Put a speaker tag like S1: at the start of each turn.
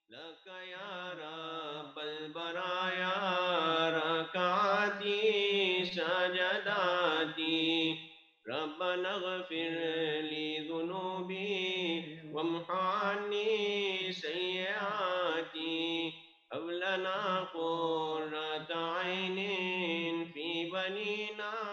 S1: لك يا رب البرايا ركعتي سجداتي ربنا اغفر لي ذنوبي وامح عني سيئاتي هب لنا قرة عين في بنينا